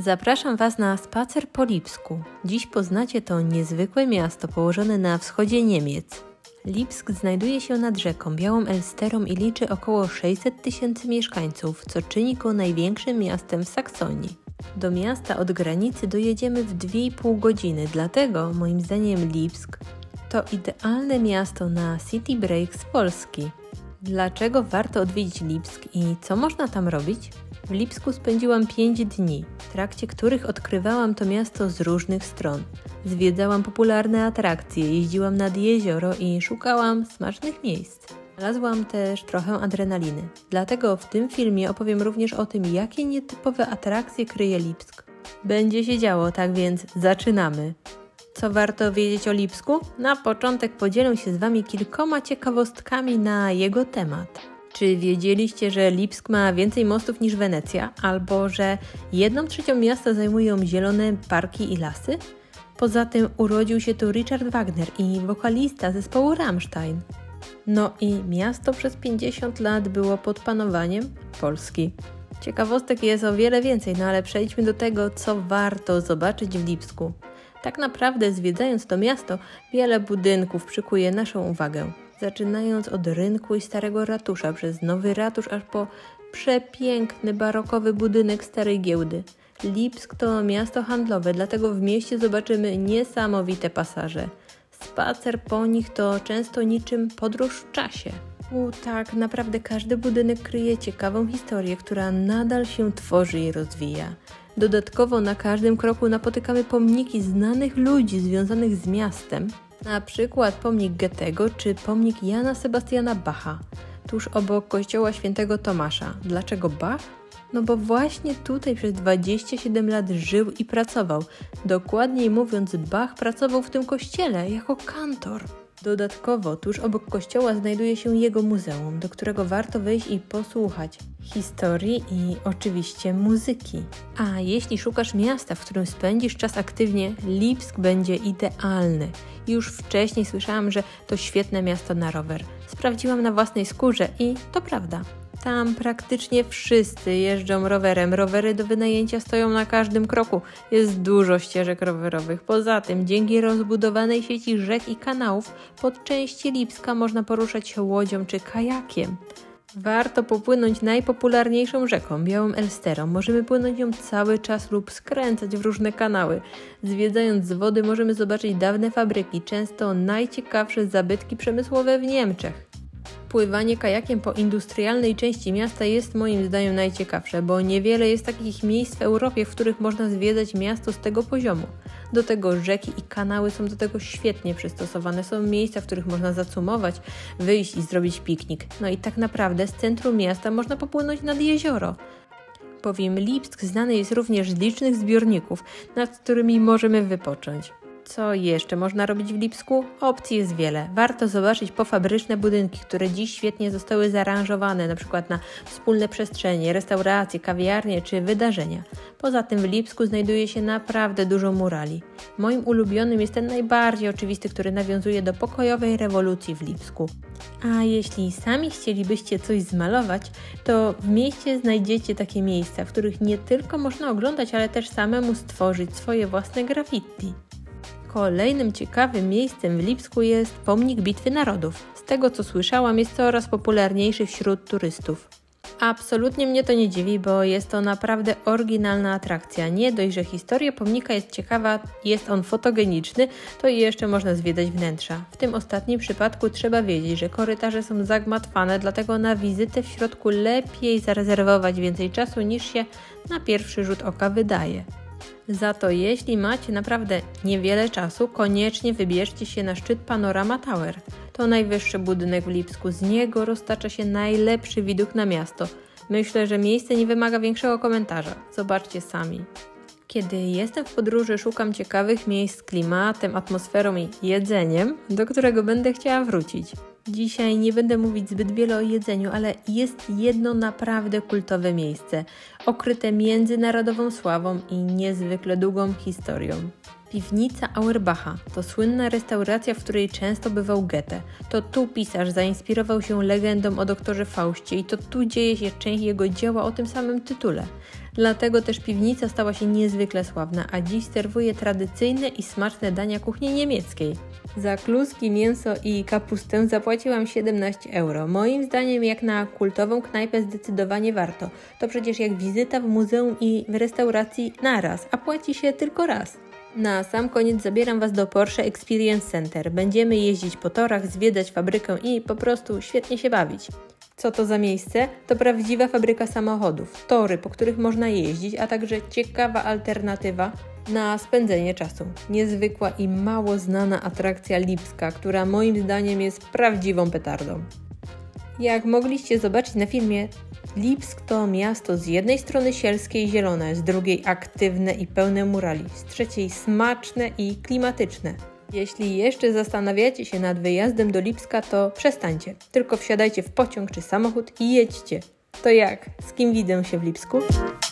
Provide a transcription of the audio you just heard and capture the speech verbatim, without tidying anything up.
Zapraszam Was na spacer po Lipsku. Dziś poznacie to niezwykłe miasto położone na wschodzie Niemiec. Lipsk znajduje się nad rzeką Białą Elsterą i liczy około sześćset tysięcy mieszkańców, co czyni go największym miastem w Saksonii. Do miasta od granicy dojedziemy w dwie i pół godziny, dlatego moim zdaniem Lipsk to idealne miasto na city break z Polski. Dlaczego warto odwiedzić Lipsk i co można tam robić? W Lipsku spędziłam pięć dni, w trakcie których odkrywałam to miasto z różnych stron. Zwiedzałam popularne atrakcje, jeździłam nad jezioro i szukałam smacznych miejsc. Znalazłam też trochę adrenaliny. Dlatego w tym filmie opowiem również o tym, jakie nietypowe atrakcje kryje Lipsk. Będzie się działo, tak więc zaczynamy! Co warto wiedzieć o Lipsku? Na początek podzielę się z Wami kilkoma ciekawostkami na jego temat. Czy wiedzieliście, że Lipsk ma więcej mostów niż Wenecja? Albo że jedną trzecią miasta zajmują zielone parki i lasy? Poza tym urodził się tu Richard Wagner i wokalista zespołu Rammstein. No i miasto przez pięćdziesiąt lat było pod panowaniem Polski. Ciekawostek jest o wiele więcej, no ale przejdźmy do tego, co warto zobaczyć w Lipsku. Tak naprawdę zwiedzając to miasto, wiele budynków przykuje naszą uwagę. Zaczynając od rynku i starego ratusza, przez nowy ratusz, aż po przepiękny barokowy budynek starej giełdy. Lipsk to miasto handlowe, dlatego w mieście zobaczymy niesamowite pasaże. Spacer po nich to często niczym podróż w czasie. U, tak, naprawdę każdy budynek kryje ciekawą historię, która nadal się tworzy i rozwija. Dodatkowo na każdym kroku napotykamy pomniki znanych ludzi związanych z miastem. Na przykład pomnik Goethego czy pomnik Jana Sebastiana Bacha, tuż obok kościoła świętego Tomasza. Dlaczego Bach? No bo właśnie tutaj przez dwadzieścia siedem lat żył i pracował. Dokładniej mówiąc, Bach pracował w tym kościele jako kantor. Dodatkowo tuż obok kościoła znajduje się jego muzeum, do którego warto wejść i posłuchać historii i oczywiście muzyki. A jeśli szukasz miasta, w którym spędzisz czas aktywnie, Lipsk będzie idealny. Już wcześniej słyszałam, że to świetne miasto na rower. Sprawdziłam na własnej skórze i to prawda. Tam praktycznie wszyscy jeżdżą rowerem. Rowery do wynajęcia stoją na każdym kroku. Jest dużo ścieżek rowerowych. Poza tym, dzięki rozbudowanej sieci rzek i kanałów, pod części Lipska można poruszać się łodzią czy kajakiem. Warto popłynąć najpopularniejszą rzeką, Białą Elsterą. Możemy płynąć ją cały czas lub skręcać w różne kanały. Zwiedzając z wody możemy zobaczyć dawne fabryki, często najciekawsze zabytki przemysłowe w Niemczech. Pływanie kajakiem po industrialnej części miasta jest moim zdaniem najciekawsze, bo niewiele jest takich miejsc w Europie, w których można zwiedzać miasto z tego poziomu. Do tego rzeki i kanały są do tego świetnie przystosowane. Są miejsca, w których można zacumować, wyjść i zrobić piknik. No i tak naprawdę z centrum miasta można popłynąć nad jezioro. Bowiem Lipsk znany jest również z licznych zbiorników, nad którymi możemy wypocząć. Co jeszcze można robić w Lipsku? Opcji jest wiele. Warto zobaczyć pofabryczne budynki, które dziś świetnie zostały zaaranżowane, np. na wspólne przestrzenie, restauracje, kawiarnie czy wydarzenia. Poza tym w Lipsku znajduje się naprawdę dużo murali. Moim ulubionym jest ten najbardziej oczywisty, który nawiązuje do pokojowej rewolucji w Lipsku. A jeśli sami chcielibyście coś zmalować, to w mieście znajdziecie takie miejsca, w których nie tylko można oglądać, ale też samemu stworzyć swoje własne graffiti. Kolejnym ciekawym miejscem w Lipsku jest pomnik Bitwy Narodów. Z tego co słyszałam, jest coraz popularniejszy wśród turystów. Absolutnie mnie to nie dziwi, bo jest to naprawdę oryginalna atrakcja. Nie dość, że historia pomnika jest ciekawa, jest on fotogeniczny, to i jeszcze można zwiedzać wnętrza. W tym ostatnim przypadku trzeba wiedzieć, że korytarze są zagmatwane, dlatego na wizytę w środku lepiej zarezerwować więcej czasu niż się na pierwszy rzut oka wydaje. Za to jeśli macie naprawdę niewiele czasu, koniecznie wybierzcie się na szczyt Panorama Tower. To najwyższy budynek w Lipsku, z niego roztacza się najlepszy widok na miasto. Myślę, że miejsce nie wymaga większego komentarza. Zobaczcie sami. Kiedy jestem w podróży, szukam ciekawych miejsc z klimatem, atmosferą i jedzeniem, do którego będę chciała wrócić. Dzisiaj nie będę mówić zbyt wiele o jedzeniu, ale jest jedno naprawdę kultowe miejsce, okryte międzynarodową sławą i niezwykle długą historią. Piwnica Auerbacha to słynna restauracja, w której często bywał Goethe. To tu pisarz zainspirował się legendą o doktorze Faustie i to tu dzieje się część jego dzieła o tym samym tytule. Dlatego też piwnica stała się niezwykle sławna, a dziś serwuje tradycyjne i smaczne dania kuchni niemieckiej. Za kluski, mięso i kapustę zapłaciłam siedemnaście euro. Moim zdaniem jak na kultową knajpę zdecydowanie warto. To przecież jak wizyta w muzeum i w restauracji naraz, a płaci się tylko raz. Na sam koniec zabieram Was do Porsche Experience Center. Będziemy jeździć po torach, zwiedzać fabrykę i po prostu świetnie się bawić. Co to za miejsce? To prawdziwa fabryka samochodów, tory, po których można jeździć, a także ciekawa alternatywa na spędzenie czasu. Niezwykła i mało znana atrakcja Lipska, która moim zdaniem jest prawdziwą petardą. Jak mogliście zobaczyć na filmie, Lipsk to miasto z jednej strony sielskie i zielone, z drugiej aktywne i pełne murali, z trzeciej smaczne i klimatyczne. Jeśli jeszcze zastanawiacie się nad wyjazdem do Lipska, to przestańcie. Tylko wsiadajcie w pociąg czy samochód i jedźcie. To jak? Z kim widzę się w Lipsku?